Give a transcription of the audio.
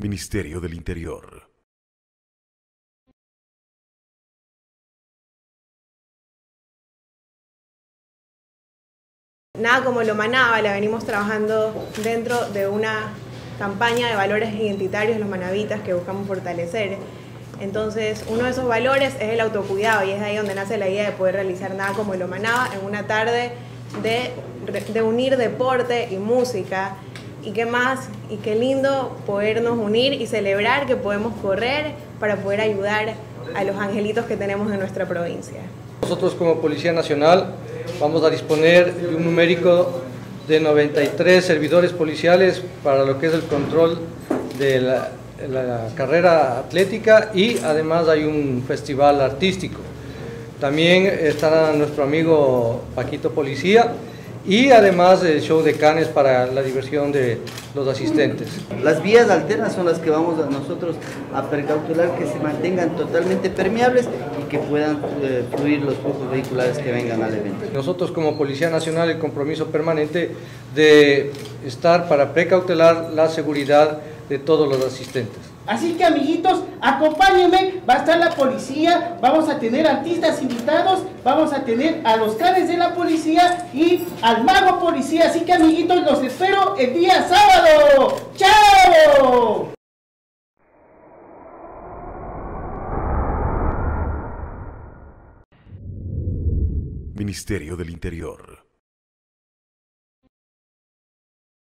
Ministerio del Interior. Nada como lo Manaba, la venimos trabajando dentro de una campaña de valores identitarios, los manavitas, que buscamos fortalecer. Entonces, uno de esos valores es el autocuidado y es ahí donde nace la idea de poder realizar Nada como lo Manaba en una tarde de unir deporte y música. Y qué más, y qué lindo podernos unir y celebrar que podemos correr para poder ayudar a los angelitos que tenemos en nuestra provincia. Nosotros como Policía Nacional vamos a disponer de un numérico de 93 servidores policiales para lo que es el control de la carrera atlética, y además hay un festival artístico. También estará nuestro amigo Paquito Policía, y además el show de canes para la diversión de los asistentes. Las vías alternas son las que vamos nosotros a precautelar que se mantengan totalmente permeables y que puedan fluir los flujos vehiculares que vengan al evento. Nosotros como Policía Nacional el compromiso permanente de estar para precautelar la seguridad de todos los asistentes. Así que, amiguitos, acompáñenme, va a estar la policía, vamos a tener artistas invitados, vamos a tener a los canes de la policía y al mago policía. Así que, amiguitos, los espero el día sábado. ¡Chao! Ministerio del Interior.